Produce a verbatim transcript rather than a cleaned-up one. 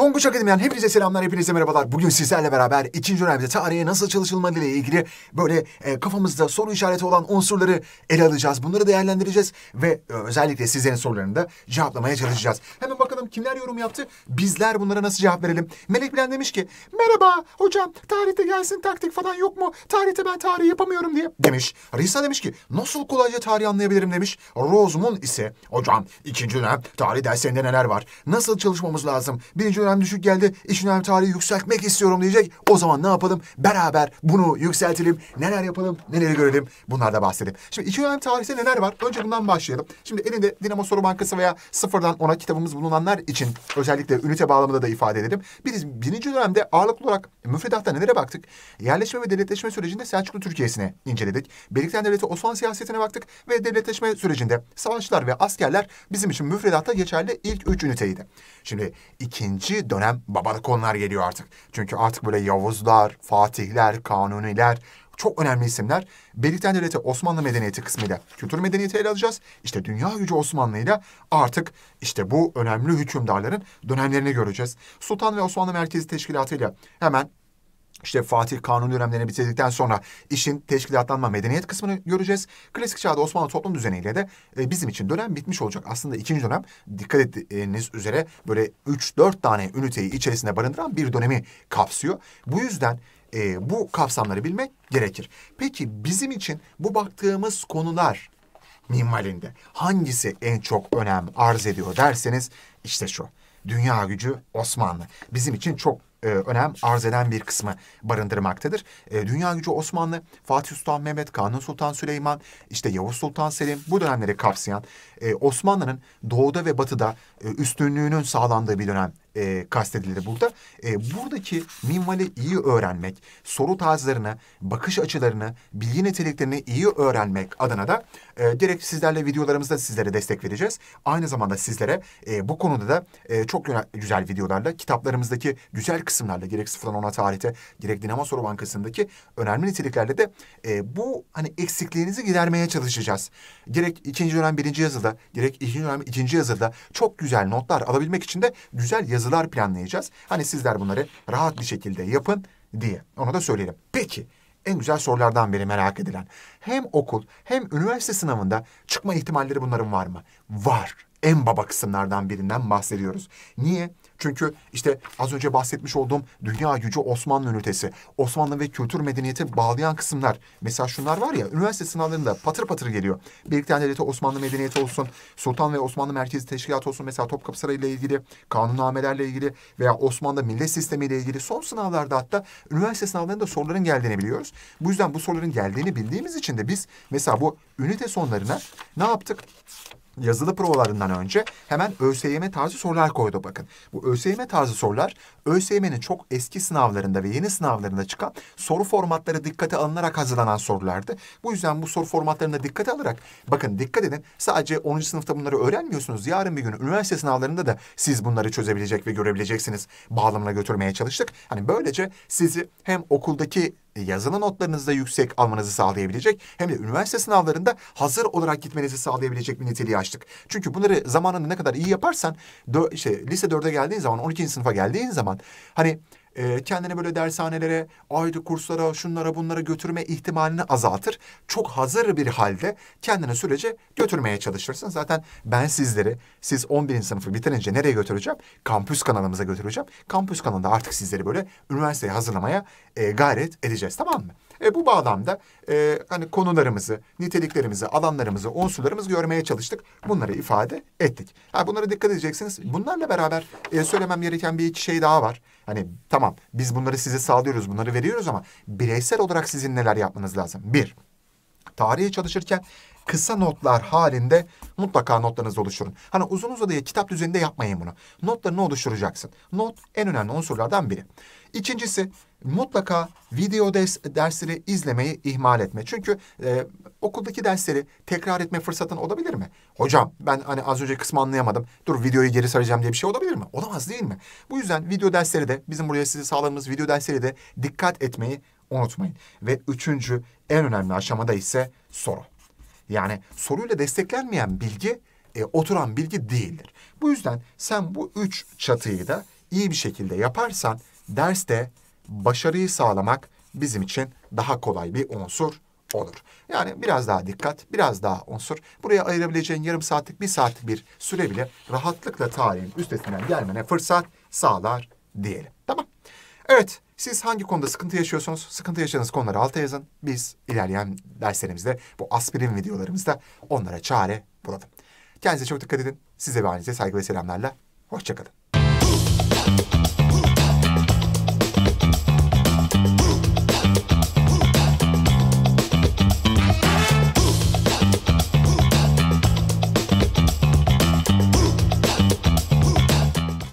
Tonguç Akademi'den hepinize selamlar, hepinize merhabalar. Bugün sizlerle beraber ikinci dönemde tarihe nasıl çalışılmalı ile ilgili böyle e, kafamızda soru işareti olan unsurları ele alacağız. Bunları değerlendireceğiz ve e, özellikle sizlerin sorularını da cevaplamaya çalışacağız. Hemen bakalım kimler yorum yaptı? Bizler bunlara nasıl cevap verelim? Melek Bilen demiş ki, merhaba hocam, tarihte gelsin taktik falan yok mu? Tarihte ben tarih yapamıyorum diye demiş. Risa demiş ki, nasıl kolayca tarih anlayabilirim demiş. Rosemun ise, hocam ikinci dönem tarih derslerinde neler var? Nasıl çalışmamız lazım? Birinci dönem düşük geldi, ikinci dönem tarihi yükseltmek istiyorum diyecek. O zaman ne yapalım? Beraber bunu yükseltelim. Neler yapalım, neleri görelim? Bunlardan bahsedelim. Şimdi ikinci dönem tarihte neler var? Önce bundan başlayalım. Şimdi elinde Dinamo Soru Bankası veya sıfırdan ona kitabımız bulunanlar için özellikle ünite bağlamında da ifade edelim. Biz birinci dönemde ağırlıklı olarak müfredatta nelere baktık? Yerleşme ve devletleşme sürecinde Selçuklu Türkiye'sini inceledik. Beylikten Devleti Osmanlı siyasetine baktık ve devletleşme sürecinde savaşçılar ve askerler bizim için müfredatta geçerli ilk üç üniteydi. Şimdi ikinci dönem babalık konular geliyor artık. Çünkü artık böyle Yavuzlar, Fatihler, Kanuniler, çok önemli isimler. Beylikten Devleti Osmanlı medeniyeti kısmıyla kültür medeniyeti ele alacağız. İşte dünya gücü Osmanlı'yla artık işte bu önemli hükümdarların dönemlerini göreceğiz. Sultan ve Osmanlı Merkezi Teşkilatı'yla hemen İşte Fatih Kanuni dönemlerini bitirdikten sonra işin teşkilatlanma medeniyet kısmını göreceğiz. Klasik çağda Osmanlı toplum düzeniyle de e, bizim için dönem bitmiş olacak. Aslında ikinci dönem dikkat ettiğiniz üzere böyle üç dört tane üniteyi içerisinde barındıran bir dönemi kapsıyor. Bu yüzden e, bu kapsamları bilmek gerekir. Peki bizim için bu baktığımız konular minvalinde hangisi en çok önem arz ediyor derseniz işte şu. Dünya gücü Osmanlı. Bizim için çok e, önem arz eden bir kısmı barındırmaktadır. E, dünya gücü Osmanlı, Fatih Sultan Mehmet, Kanuni Sultan Süleyman, işte Yavuz Sultan Selim bu dönemleri kapsayan e, Osmanlı'nın doğuda ve batıda e, üstünlüğünün sağlandığı bir dönem e, kastedilir burada. E, buradaki minvali iyi öğrenmek, soru tarzlarını, bakış açılarını, bilgi niteliklerini iyi öğrenmek adına da e, direkt sizlerle videolarımızda sizlere destek vereceğiz. Aynı zamanda sizlere e, bu konuda da e, çok güzel videolarla, kitaplarımızdaki güzel kısımlarla, gerek sıfırdan ona tarihte, gerek Dinamo Soru Bankası'ndaki önemli niteliklerle de e, bu hani eksikliğinizi gidermeye çalışacağız. Gerek ikinci dönem birinci yazıda, gerek ikinci dönem ikinci yazıda çok güzel notlar alabilmek için de güzel yazılar planlayacağız. Hani sizler bunları rahat bir şekilde yapın diye. Onu da söyleyelim. Peki, en güzel sorulardan biri merak edilen. Hem okul hem üniversite sınavında çıkma ihtimalleri bunların var mı? Var. En baba kısımlardan birinden bahsediyoruz. Niye? Çünkü işte az önce bahsetmiş olduğum dünya gücü Osmanlı ünitesi, Osmanlı ve kültür medeniyeti bağlayan kısımlar. Mesela şunlar var ya, üniversite sınavlarında patır patır geliyor. Beylikten Devleti Osmanlı medeniyeti olsun, Sultan ve Osmanlı Merkezi Teşkilatı olsun, mesela Topkapı Sarayı ile ilgili, kanunnamelerle ilgili veya Osmanlı millet sistemi ile ilgili son sınavlarda hatta üniversite sınavlarında soruların geldiğini biliyoruz. Bu yüzden bu soruların geldiğini bildiğimiz için de biz mesela bu ünite sonlarına ne yaptık? Yazılı provalarından önce hemen ÖSYM tarzı sorular koydu bakın. Bu ÖSYM tarzı sorular ÖSYM'nin çok eski sınavlarında ve yeni sınavlarında çıkan soru formatları dikkate alınarak hazırlanan sorulardı. Bu yüzden bu soru formatlarına dikkate alarak bakın dikkat edin, sadece onuncu sınıfta bunları öğrenmiyorsunuz. Yarın bir gün üniversite sınavlarında da siz bunları çözebilecek ve görebileceksiniz bağlamına götürmeye çalıştık. Hani böylece sizi hem okuldaki yazılı notlarınızda yüksek almanızı sağlayabilecek hem de üniversite sınavlarında hazır olarak gitmenizi sağlayabilecek bir niteliği açtık. Çünkü bunları zamanında ne kadar iyi yaparsan dö- işte, lise dörde geldiğin zaman, on ikinci sınıfa geldiğin zaman hani e, kendini böyle dershanelere, ayrı kurslara, şunlara bunlara götürme ihtimalini azaltır. Çok hazır bir halde kendini sürece götürmeye çalışırsın. Zaten ben sizleri, siz on birinci sınıfı bitirince nereye götüreceğim? Kampüs kanalımıza götüreceğim. Kampüs kanalında artık sizleri böyle üniversiteye hazırlamaya e, gayret edeceğiz, tamam mı? E, bu bağlamda e, hani konularımızı, niteliklerimizi, alanlarımızı, unsurlarımızı görmeye çalıştık. Bunları ifade ettik. Ha, bunlara dikkat edeceksiniz. Bunlarla beraber e, söylemem gereken bir iki şey daha var. Hani tamam, biz bunları size sağlıyoruz, bunları veriyoruz ama bireysel olarak sizin neler yapmanız lazım? Bir, tarihe çalışırken kısa notlar halinde mutlaka notlarınızı oluşturun. Hani uzun uzadıya kitap düzeninde yapmayın bunu. Notlarını oluşturacaksın. Not en önemli unsurlardan biri. İkincisi, mutlaka video ders, dersleri izlemeyi ihmal etme. Çünkü e, okuldaki dersleri tekrar etme fırsatın olabilir mi? Hocam ben hani az önce kısmı anlayamadım. Dur videoyu geri saracağım diye bir şey olabilir mi? Olamaz değil mi? Bu yüzden video dersleri de, bizim buraya size sağladığımız video dersleri de dikkat etmeyi unutmayın. Ve üçüncü en önemli aşamada ise soru. Yani soruyla desteklenmeyen bilgi e, oturan bilgi değildir. Bu yüzden sen bu üç çatıyı da iyi bir şekilde yaparsan derste başarıyı sağlamak bizim için daha kolay bir unsur olur. Yani biraz daha dikkat, biraz daha unsur. Buraya ayırabileceğin yarım saatlik, bir saatlik bir süre bile rahatlıkla tarihin üstesinden gelmene fırsat sağlar diyelim. Tamam. Evet, siz hangi konuda sıkıntı yaşıyorsunuz? Sıkıntı yaşadığınız konuları alta yazın. Biz ilerleyen derslerimizde, bu aspirin videolarımızda onlara çare bulalım. Kendinize çok dikkat edin. Size ve ailenize saygı ve selamlarla. Hoşça kalın.